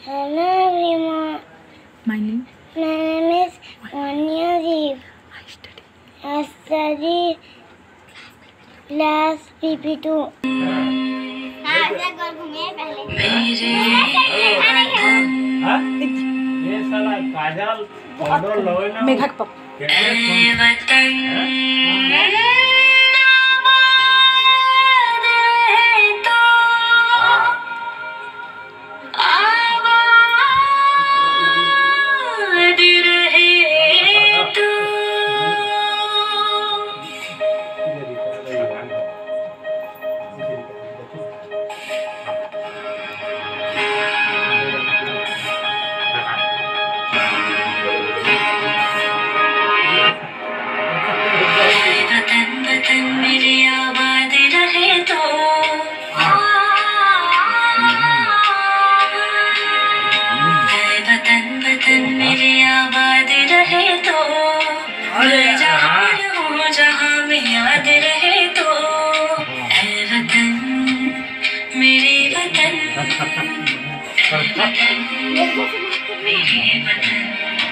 Hello everyone. My name is Banaya. I study class PP2. मेघक पप मेरी आबाद रहे तो वतन वतन मेरी आबाद रहे तो जहाँ रहूं जहाँ में याद रहे तो वतन मेरे वतन मेरे वतन